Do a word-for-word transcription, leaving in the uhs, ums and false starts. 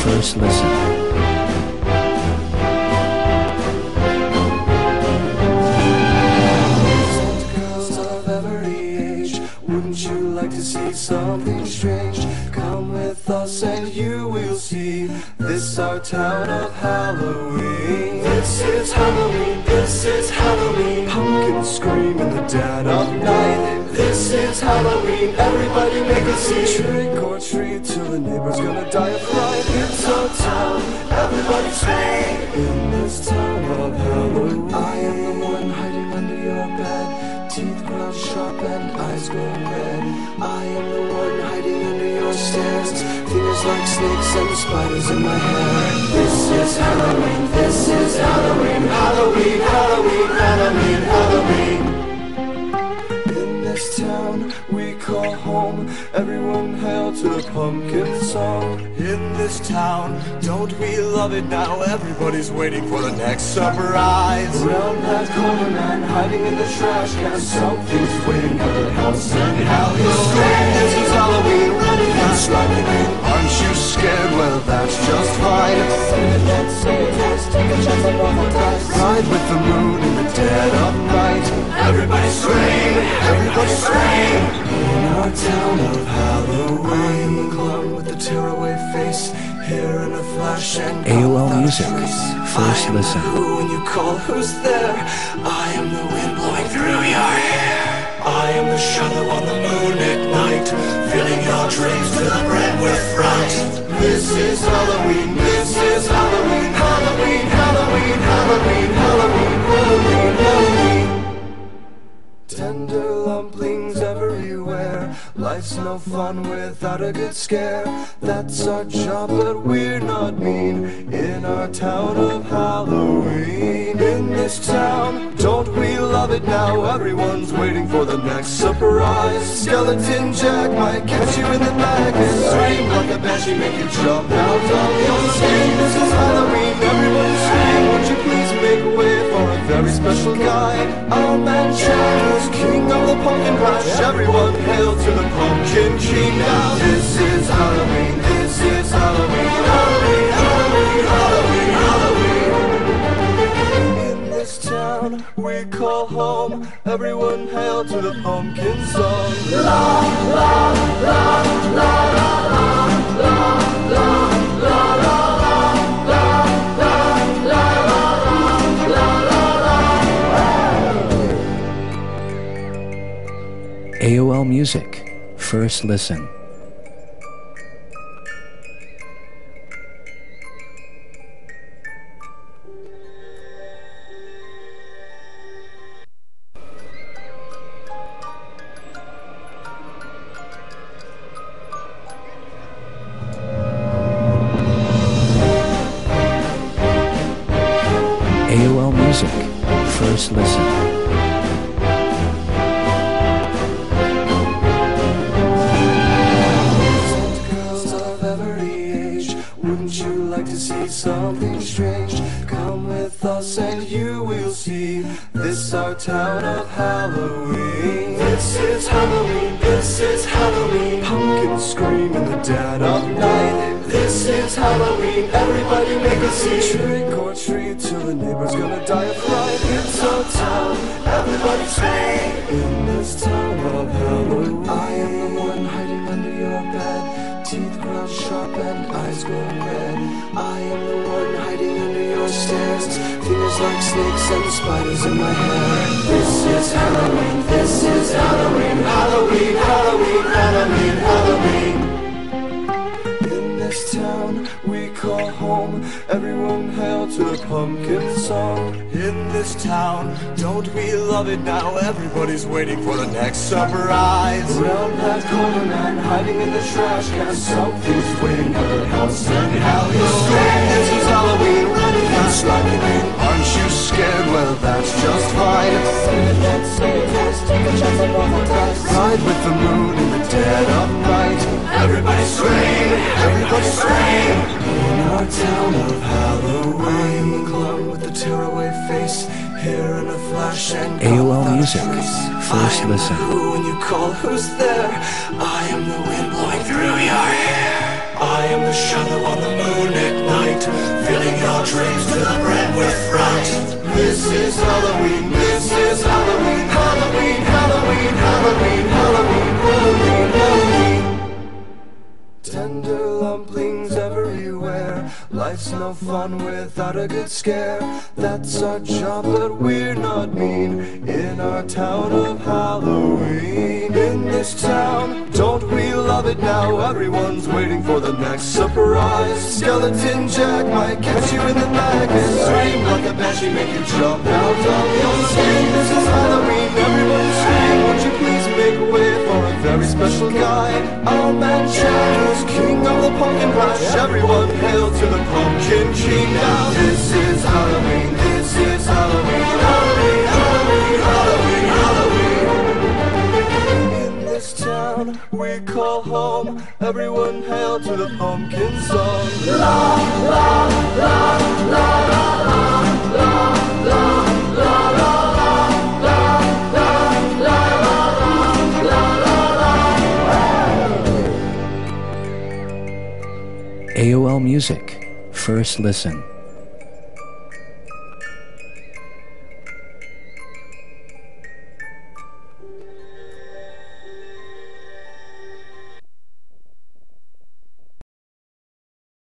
First listen. Wouldn't you like to see something strange? Come with us and you will see this our town of Halloween. This is Halloween, this is Halloween. Pumpkins scream in the dead of night. This is Halloween, everybody make a scene. Trick or treat till the neighbor's gonna die of fright. It's our town, everybody scream. In this town of Halloween, I am the one hiding under your bed. Teeth ground sharp and eyes glowing red. I am the one hiding under your stairs. Fingers like snakes and spiders in my hair. This is Halloween, this is Halloween. Halloween, Halloween, Halloween, Halloween. In this town we call home, everyone hail to the pumpkin song. In this town, don't we love it now? Everybody's waiting for the next surprise. Round that corner man hiding in the trash can. Something's waiting at the house and how he'll scream. This is Halloween, running and sliding in. Aren't you scared? Well, that's just fine. Say it, let's say it, let's take a chance on all the dice. Ride with the moon in the dead of night. Everybody scream, everybody scream. In our town of Halloween, I am the clown with the tearaway face. Here in a flash and A O L Music. First listen. Who when you call, who's there? I am the wind blowing through your hair. I am the shadow on the moon at night, filling your dreams to the brim with fright. This is Halloween, this is Halloween, Halloween, Halloween, Halloween, Halloween, Halloween, Halloween. Tender lumplings everywhere. Life's no fun without a good scare. That's our job, but we're not mean. In our town of Halloween. In this town, don't we love it now? Everyone's waiting for the next surprise. Skeleton Jack might catch you in the back and scream like a banshee, make you jump out of your skin. This is Halloween, everybody scream. Won't you please make way for a very special guy? Our man Jack is king of the pumpkin patch. Everyone hail to the pumpkin king now. This is Halloween, this is Halloween, Halloween, Halloween, Halloween, Halloween. In this town we call home, everyone hail to the pumpkin song. La la la la la la la la la la. A O L Music. First listen. A O L Music. First listen. See something strange, come with us and you will see this our town of Halloween. This is Halloween, this is Halloween. Pumpkins scream in the dead of night. This is Halloween, everybody make a scene. Trick or treat till the neighbor's gonna die of fright. It's our town, everybody scream. In this town of Halloween, I am the one hiding under your bed. Teeth ground sharp and eyes glowing red. I am the one hiding under your stairs. Fingers like snakes and spiders in my hair. This is Halloween, this is Halloween, Halloween, Halloween, Halloween, Halloween. In this town we call home, everyone hail to the pumpkin song. In this town, don't we love it now? Everybody's waiting for the next surprise. Round that corner man hiding in the trash can. Something's waiting at the house and how he'll scream. This is Halloween, running and sliding in. Aren't you scared? Well, that's just fine. Say it, let's say it, let's take a chance on all the dice. Ride with the moon in the dead of night. Everybody scream, everybody scream. In our town of Halloween, I am the clown with the tearaway face. Here in a flash and A O L Music. First listen. Who when you call, who's there? I am the wind blowing through your hair. I am the shadow on the moon drapes to the brim with fright. This is Halloween, this is Halloween, Halloween, Halloween, Halloween, Halloween, Halloween, Halloween. Tender lumplings everywhere. Life's no fun without a good scare. That's our job, but we're not mean in our town of Halloween. In this town, don't we love it now? Everyone's waiting for the next surprise. Skeleton Jack might catch you in the back and scream like a banshee, make you jump out of your skin. This is Halloween, everyone scream. Won't you please make way for a very special guy? Our man Jack is king of the pumpkin patch. Everyone hail to the Pumpkin King. Now this is Halloween, this is Halloween, Halloween, Halloween, Halloween, Halloween. In this town we call home, everyone hail to the pumpkin song. La la la la la la la la la. A O L Music. First listen.